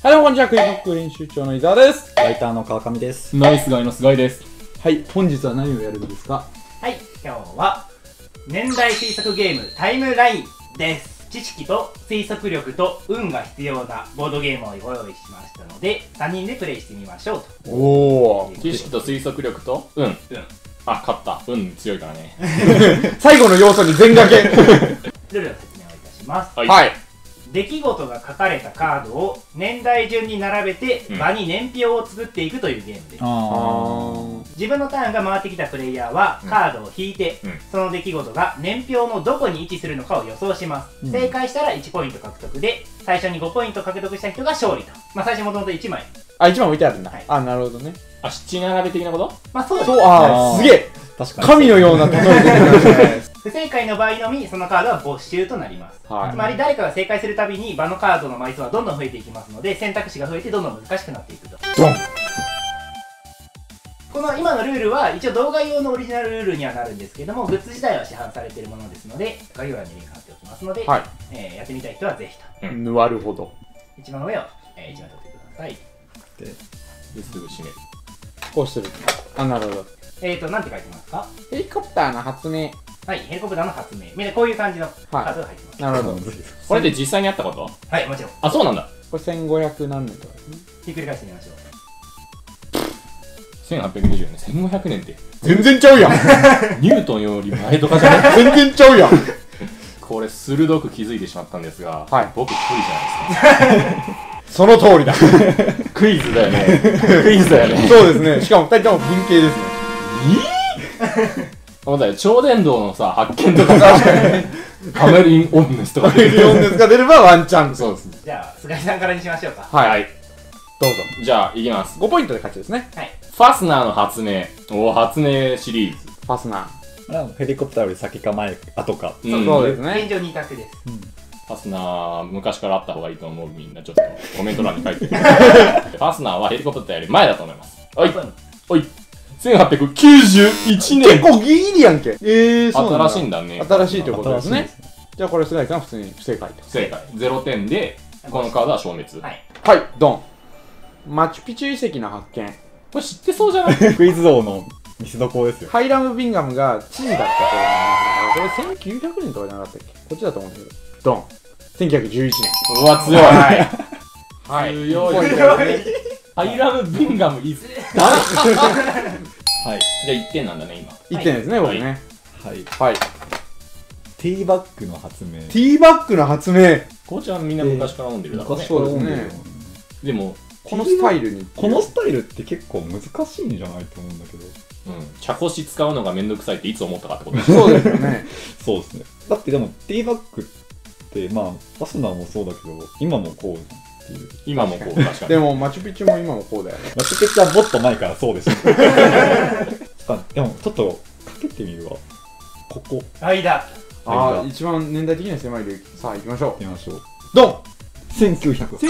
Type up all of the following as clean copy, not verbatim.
はい、こんにちは。クイズノック編集長の伊沢です。 ライターの川上です。 ナイスガイの菅井です。 はい、本日は何をやるんですか？ はい、今日は年代推測ゲームタイムラインです。知識と推測力と運が必要なボードゲームをご用意しましたので、3人でプレイしてみましょうと。 おお。 知識と推測力と運。あ、勝った。運強いからね。 最後の要素に全掛け。 ルールの説明をいたします。 はい。 出来事が書かれたカードを年代順に並べて場に年表を作っていくというゲームです。自分のターンが回ってきたプレイヤーはカードを引いて、その出来事が年表のどこに位置するのかを予想します。正解したら1ポイント獲得で、最初に5ポイント獲得した人が勝利と。まあ最初もともと1枚。 あ、1枚置いてあるんだ。あ、なるほどね。 あ、七並べ的なこと？ まあそうです。 あ、すげえ。確かに神のような例え出てきましたね。 不正解の場合のみそのカードは没収となります。つまり誰かが正解するたびに場のカードの枚数はどんどん増えていきますので、選択肢が増えてどんどん難しくなっていくと。 ドン。 この今のルールは一応動画用のオリジナルルールにはなるんですけども、グッズ自体は市販されているものですので、概要欄にリンク貼っておきますので、やってみたい人はぜひと。 なるほど。 一番上を1枚取ってください。 ですぐ閉める。 こうする。あ、なるほど。 なんて書いてますか？ ヘリコプターの発明。 はい、ヘリコプターの発明。みんなこういう感じのカードが入ってます。 なるほど。 これで実際にあったこと？ はい、もちろん。 あ、そうなんだ。 これ1500何年とかですね。 ひっくり返してみましょう。 1820年、1500年って。 全然ちゃうやん。 ニュートンより前とかじゃない？ 全然ちゃうやん。 これ鋭く気づいてしまったんですが、僕一人じゃないですか。 その通りだ。 クイズだよね。クイズだよね。 そうですね。しかも2人とも文系ですね。 思ったよ、超電導のさ、発見とかさ、カメリンオンネスとか。 カメリンオンネスが出ればワンチャン。 そうですね。 じゃあ、菅井さんからにしましょうか。 はい。 どうぞ。 じゃあ、いきます。 5ポイントで勝ちですね。 はい。 ファスナーの発明。発明シリーズ。 ファスナー。ヘリコプターより先か前、後か。 そうですね。 現状2択です。 ファスナー、昔からあった方がいいと思う。みんなちょっとコメント欄に書いてファスナーはヘリコプターより前だと思います。はい。はい。1891年。 結構ギリギリやんけ。そうなんだ。 新しいんだね。 新しいということですね。じゃあこれ菅井さんは普通に不正解と。 不正解。0点で、このカードは消滅。 はい。 はい、ドン。マチュピチュ遺跡の発見。 これ知ってそうじゃない？ クイズ王の見せ所ですよ。 ハイラム・ビンガムが知事だった頃の話だから、これ1900年とかじゃなかったっけ？こっちだと思うんだけど。ドン。1911年。 うわ、強い。 はい。 強い。ハイラム・ビンガムいず誰？はい。じゃあ1点なんだね、今。 1点ですね、僕ね。 はい。 はい。 ティーバッグの発明。 ティーバッグの発明。 紅茶はみんな昔から飲んでるだろうね。 そうですね。 でも、 このスタイルに。 このスタイルって結構難しいんじゃないと思うんだけど。 茶こし使うのがめんどくさいっていつ思ったかってことです。 そうですよね。 そうですね。だってでも、ティーバッグって、まあ、ファスナーもそうだけど、今もこうっていう。 今もこう、確かに。 でも、マチュピチュも今もこうだよね。 マチュピチュはもっと前からそうでしょ。でも、ちょっと、かけてみるわ。ここ。 間。 一番年代的には狭いで。さあ、行きましょう。 行きましょう。 ドン !1908 年。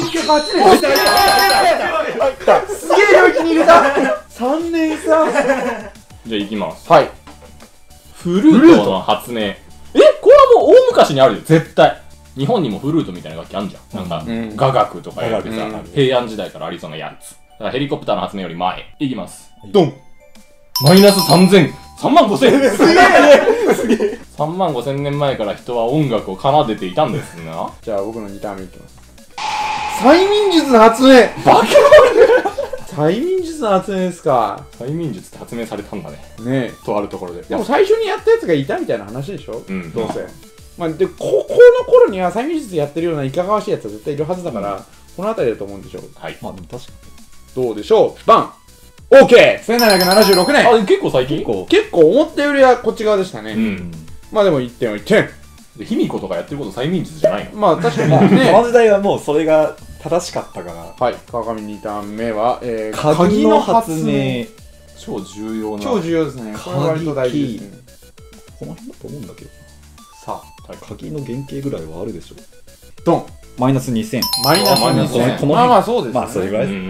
すげえ領域に入れた !3 年差。 じゃあ行きます。 はい。 フルートの発明。これはもう大昔にあるよ、絶対。日本にもフルートみたいな楽器あんじゃん。なんか、雅楽とかやるさ、平安時代からありそうなやつ。だからヘリコプターの発明より前。いきます。 ドンマイナス3000、3万5000。すげえすげえ !3 万5000年前から人は音楽を奏でていたんですな。 じゃあ僕の2ターン目いきます。催眠術の発明。 バカ催眠術の発明ですか。 催眠術って発明されたんだね。 ねえ。 とあるところで。 でも最初にやったやつがいたみたいな話でしょ。どうせ。まあ、で、高校の頃には催眠術やってるようないかがわしいやつは絶対いるはずだから、この辺りだと思うんでしょう。 はい。 まあでも確かに。どうでしょう。バン !OK!1776 年。 あ、結構最近？ 結構思ったよりはこっち側でしたね。まあでも1点は1点。 卑弥呼とかやってること催眠術じゃないの？ まあ確かにね。 この時代はもうそれが正しかったから。 はい。川上2ターン目は、 鍵の発明。 超重要な。 超重要ですね。これは割と大事ですね。 この辺だと思うんだけど。 さあ、 鍵の原型ぐらいはあるでしょ。 ドンマイナス2000。 マイナス2000。まあまあそうですね。 まあそれぐらいです。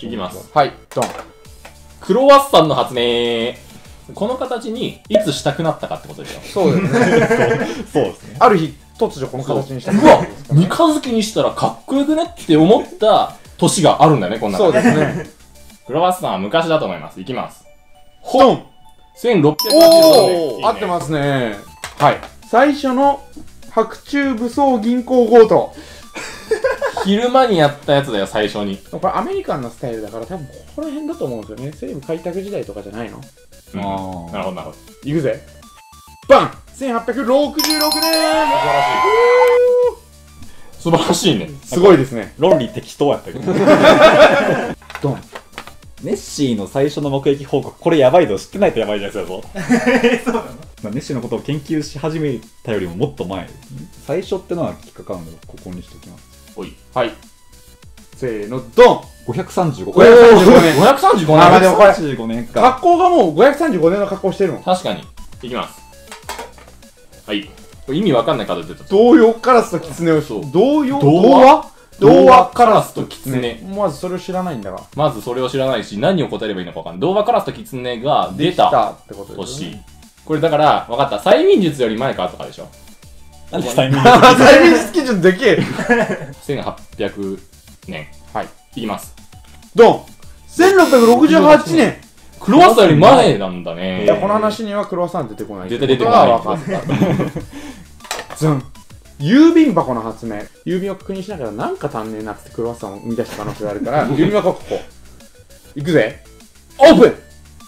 いきます。 はい、ドン。 クロワッサンの発明。この形にいつしたくなったかってことでしょ。 そうですね。 そうですね。 ある日突如この形にした。 うわ、三日月にしたらかっこよくねって思った年があるんだよね、こんなそうですね。 クロワッサンは昔だと思います。いきます。 ドン。 1686年。 合ってますね。はい。最初の白昼武装銀行強盗。 昼間にやったやつだよ、最初に。 これアメリカンなスタイルだから多分ここら辺だと思うんですよね。西部開拓時代とかじゃないの？ なるほど、なるほど。 いくぜ。バン !1866 年。 素晴らしいね。 すごいですね。 論理適当やったけど。 ドン。 ネッシーの最初の目撃報告、これやばいぞ、知ってないとやばいじゃないですか。 そうなの？ まあ、ネッシーのことを研究し始めたよりももっと前。最初ってのは引っかかるので、ここにしておきます。 おい。 はい。せーの、ドン。 535。 535年。 535 あ、まあでもこれ、 5年か。 格好がもう535年の格好してるもん。 確かに。いきます。はい。これ意味わかんないカード出た。 童謡カラスとキツネをそう童謡童話童話カラスとキツネ。 ね。 まずそれを知らないんだが。 まずそれを知らないし、何を答えればいいのかわかんない。童話カラスとキツネが出たってことです年。これだから、わかった。催眠術より前かとかでしょ。 なんで催眠催眠術基準でけえ。 1800年。 はい。 いきます。 ドン !1668 年。 クロワッサンより前なんだね。 いや、この話にはクロワッサン出てこない。 絶対出てこない。 分かった。ズン。郵便箱の発明。郵便を確認しながらなんか足んねえなってクロワッサンを生み出した可能性があるから、郵便箱はここ。いくぜ。オープン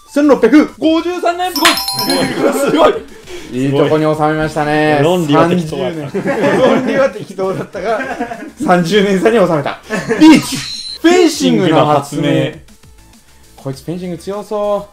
!1653 年。 すごいいいとこに収めましたね。 論理は適当だった 30年。論理は適当だったが、30年差に収めた。リーチフェンシングの発明。こいつフェンシング強そう。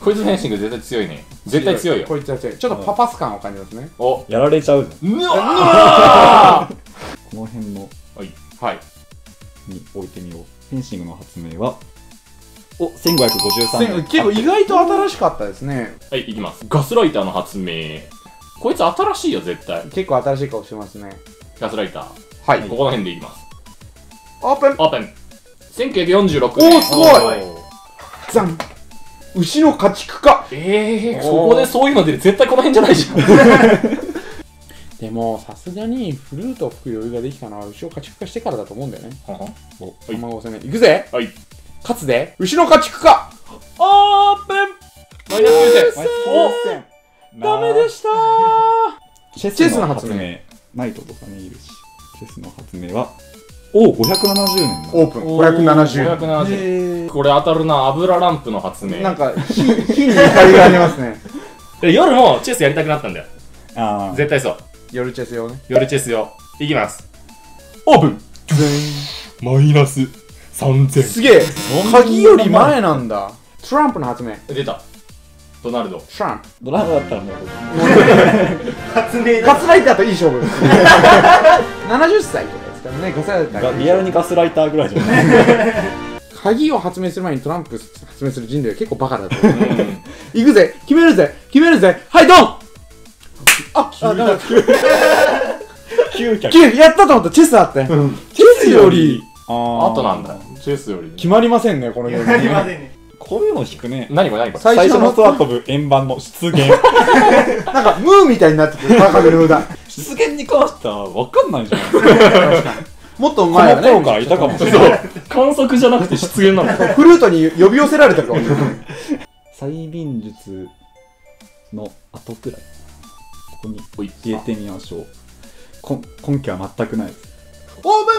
こいつフェンシング絶対強いね。絶対強いよ。 こいつは強い。ちょっとパパス感を感じますね。 お、 やられちゃうじゃん。 うわーこの辺のはい。 に置いてみよう。フェンシングの発明は、1553年。 結構意外と新しかったですね。 はい、いきます。ガスライターの発明。こいつ新しいよ、絶対。 結構新しい顔してますね。 ガスライター。 はい。 ここの辺でいきます。 オープン。 オープン。1946 お年。 ー、すごいザン牛の家畜化。 そこでそういうの出る。絶対この辺じゃないじゃん。 でも、さすがにフルートを吹く余裕ができたのは牛を家畜化してからだと思うんだよね。 お、 卵攻め。いくぜ。 はい。 勝つで。牛の家畜化。 オープンマイナス9000。 ダメでしたチェチェスの発明。 ナイトとかね、いるし。チェスの発明は、570年の。 オープン。570。 570。これ当たるな。油ランプの発明。 なんか、火に怒りがありますね。 夜もチェスやりたくなったんだよ。 ああ。 絶対そう。 夜チェス用ね。 夜チェスよ。いきます。オープンマイナス3000。 すげえ鍵より前なんだ。トランプの発明。 出た。ドナルド。 トランプ。 ドラマだったらもう、 発明だ。 ガスライターといい勝負。70歳とかですからね、ガスライター。 リアルにガスライターぐらいじゃない鍵を発明する前にトランプ発明する人類は結構バカだと思う。行くぜ決めるぜ決めるぜはいドンあ、900やったと思ったチェスあってチェスよりあとなんだ。チェスより。 決まりませんね、このゲーム。 決まってんね。 こういうの引くね。 何これ何これ。 最初の空飛ぶ円盤の出現。 なんかムーみたいになってくる、バカの札。 出現に関しては分かんないじゃん。 もっとこ前はね。 の頃からいたかもしれない。 観測じゃなくて出現なの。 フルートに呼び寄せられたかもしれない。 催眠術の後くらい。ここに入れてみましょう。根拠は全くないです。 オー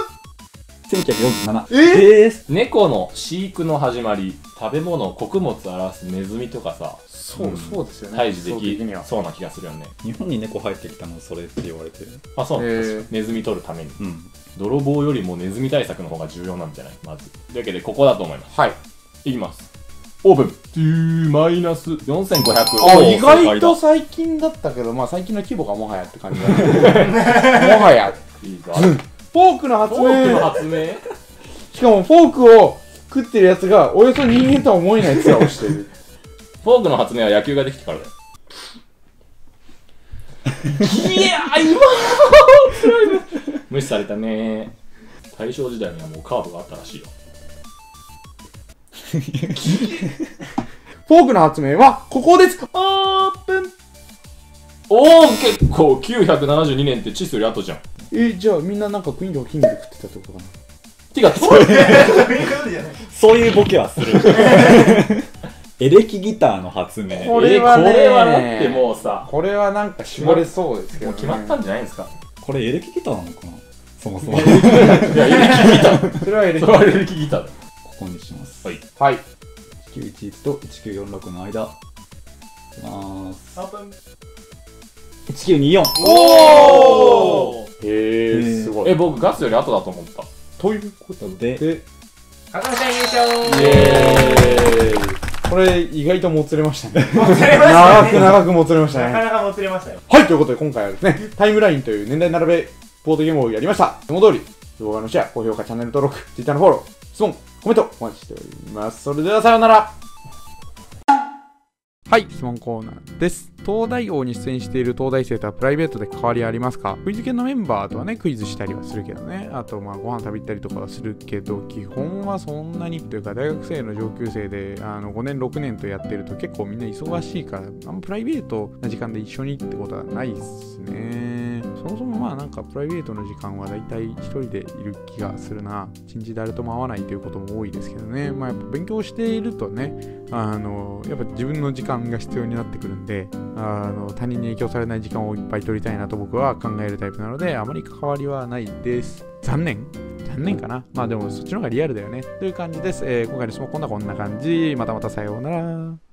1947。 猫の飼育の始まり、食べ物、穀物を表すネズミとかさ、 そうですよね。 退治でそう的にはきそうな気がするよね。 日本に猫入ってきたのそれって言われてる。 あ、そうなんです。ネズミ取るために。 うん。 泥棒よりもネズミ対策の方が重要なんじゃないまず。というわけで、ここだと思います。 はい。 いきます。オープンマイナス4500。 あ、意外と最近だったけど、まあ最近の規模がもはやって感じだね。もはや。 いいぞ。 フォークの発フォークの明。 発明しかもフォークを食ってるやつがおよそ人間とは思えないツアーをしている。 フォークの発明は野球ができてからだよ。いやー、今辛いね。無視されたね。大正時代にはもうカードがあったらしいよ。 フォークの発明はここです。オープン。 おー、結構972年ってチスより後じゃん。 じゃあみんななんかクイーンとかキングで食ってたってことかな。 てか、 そういうことじゃない。 そういうボケはする。エレキギターの発明。 これはねこれはだってもうさ、 これはなんか絞れそうですけど、 もう決まったんじゃないですか。 これエレキギターなのかな、そもそも。 いや、エレキギター。 それはエレキそれはエレキギターだ。 ここにします。 はい。 はい。 1911と1946の間。いきまーす。 オープン。 1924。 おーへえ、すごい。 僕ガスより後だと思った。 ということで、 で、 赤野さん優勝。 イエーイ。これ意外ともつれましたね。 もつれましたね。 長くもつれましたね。 なかなかもつれましたよ。 はい、ということで今回はですね、タイムラインという年代並べボードゲームをやりました。いつも通り、動画のシェア、高評価、チャンネル登録、Twitter のフォロー、質問、コメントお待ちしております。それではさようなら。はい、質問コーナーです。東大王に出演している東大生とはプライベートで関わりありますか？クイズ系のメンバーとはね、クイズしたりはするけどね。あと、ご飯食べ行ったりとかはするけど、基本はそんなにというか、大学生の上級生で、5年、6年とやってると結構みんな忙しいから、あんまプライベートな時間で一緒にってことはないっすね。そもそもまあなんかプライベートの時間はだいたい一人でいる気がするな。一日誰とも会わないということも多いですけどね。まあやっぱ勉強しているとね、やっぱ自分の時間が必要になってくるんで、他人に影響されない時間をいっぱい取りたいなと僕は考えるタイプなので、あまり関わりはないです。残念かな。まあでもそっちの方がリアルだよね。という感じです。今回の質問こんな感じ。またさようなら。